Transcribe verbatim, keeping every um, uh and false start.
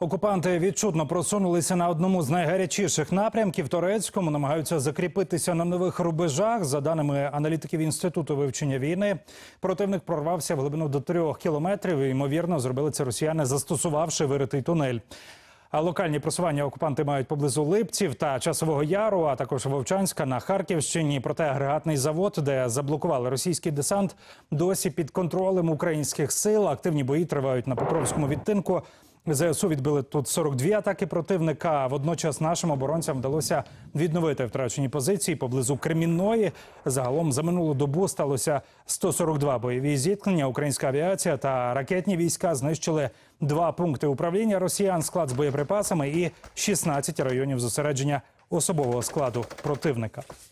Окупанти відчутно просунулися на одному з найгарячіших напрямків – Торецькому. Намагаються закріпитися на нових рубежах. За даними аналітиків Інституту вивчення війни, противник прорвався в глибину до трьох кілометрів. І, ймовірно, зробили це росіяни, застосувавши виритий тунель. А локальні просування окупанти мають поблизу Липців та Часового Яру, а також Вовчанська на Харківщині. Проте агрегатний завод, де заблокували російський десант, досі під контролем українських сил. Активні бої тривають на Покровському відтинку. ЗСУ відбили тут сорок дві атаки противника. Водночас нашим оборонцям вдалося відновити втрачені позиції поблизу Кремінної. Загалом за минулу добу сталося сто сорок два бойові зіткнення. Українська авіація та ракетні війська знищили два пункти управління росіян, склад з боєприпасами і шістнадцять районів зосередження особового складу противника.